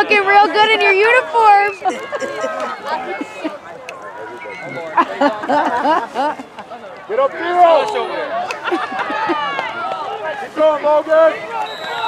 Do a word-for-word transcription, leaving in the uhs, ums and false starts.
looking real good in your uniform. Get up, zero! Keep going, Logan!